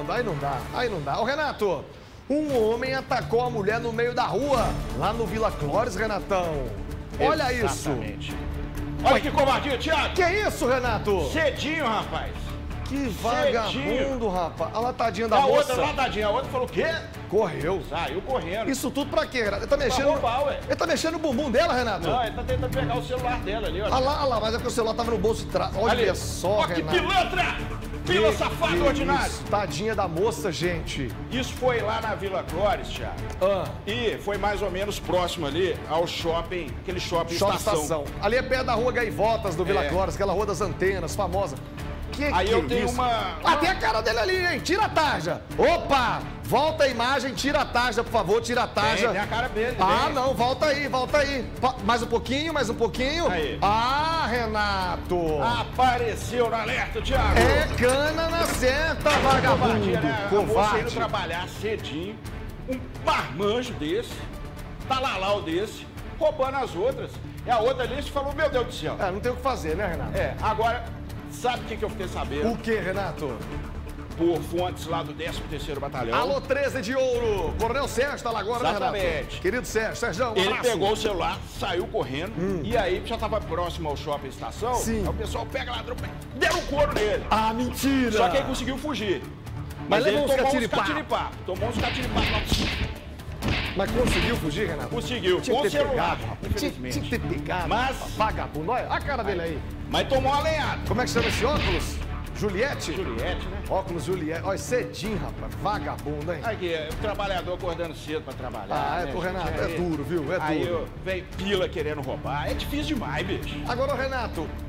Nando, aí não dá, aí não dá. Ô, Renato, um homem atacou a mulher no meio da rua, lá no Vila Clóris, Renatão. Olha Exatamente. isso. Olha que covardia, Thiago. Que isso, Renato? Cedinho, rapaz. Que vagabundo, rapaz. A latadinha da A moça. outra latadinha, a outra falou o quê? Correu. Saiu correndo. Isso tudo pra quê, Renato? Ele tá mexendo... roubar, ué. Ele tá mexendo no bumbum dela, Renato? Não, ele tá tentando pegar o celular dela ali, olha. Olha lá, mas é que o celular tava no bolso de trás. Olha Ali. só, Ó, que Renato. pilantra! Pila safado ordinário. Isso, tadinha da moça, gente. Isso foi lá na Vila Clóris, Thiago. E foi mais ou menos próximo ali ao shopping, aquele shopping estação. Ali é perto da rua Gaivotas, do Vila É. Clóris, aquela rua das antenas, famosa. Aí eu tenho isso? uma... Ah, tem a cara dele ali, hein? Tira a tarja. Opa! Volta a imagem, tira a tarja, por favor, tira a tarja. Tem a cara dele. Ah, tem. não, volta aí, volta aí. Mais um pouquinho, mais um pouquinho. Aí. Ah, Renato. Apareceu no alerta, Thiago. É cana na certa, vagabundo. Covardia, né? A moça indo Covarde. trabalhar cedinho, um marmanjo desse, talalau desse, roubando as outras. E a outra ali falou, meu Deus do céu. É, não tem o que fazer, né, Renato? É, agora, sabe o que eu fiquei sabendo? O que, Renato? Por fontes lá do 13º Batalhão. Alô, 13 de ouro. Coronel Sérgio tá lá agora, né, Renato? Exatamente. Querido Sérgio, Sérgio, um Ele abraço. pegou o celular, saiu correndo, e aí já tava próximo ao shopping estação. Sim. Aí o pessoal pega ladrão, deram um couro nele. Ah, mentira. Só que ele conseguiu fugir. Mas ele levou uns tomou catiripá. Tomou uns catiripá lá. Mas conseguiu fugir, Renato? Conseguiu, Tinha com que o ter celular, pegado, rapaz. infelizmente. Tinha que ter pegado. Mas- Vagabundo, olha a cara dele aí. Mas tomou uma lenhada. Como é que chama esse óculos? Juliette? Juliette, né? Óculos Juliette. Olha, cedinho, rapaz. Vagabundo, hein? Aqui, o trabalhador acordando cedo pra trabalhar. Ah, né, Renato, gente? é Aí- duro, viu? É Aí duro. vem pila querendo roubar. É difícil demais, bicho. Agora, Renato,